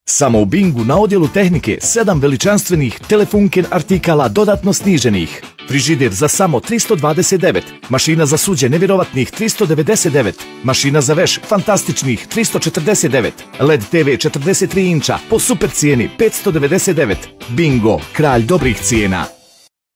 Samo u Bingu na odjelu tehnike 7 veličanstvenih Telefunken artikala dodatno sniženih. Frižider za samo 329, mašina za suđe nevjerovatnih 399, mašina za veš fantastičnih 349, LED TV 43 inča po super cijeni 599. Bingo, kralj dobrih cijena.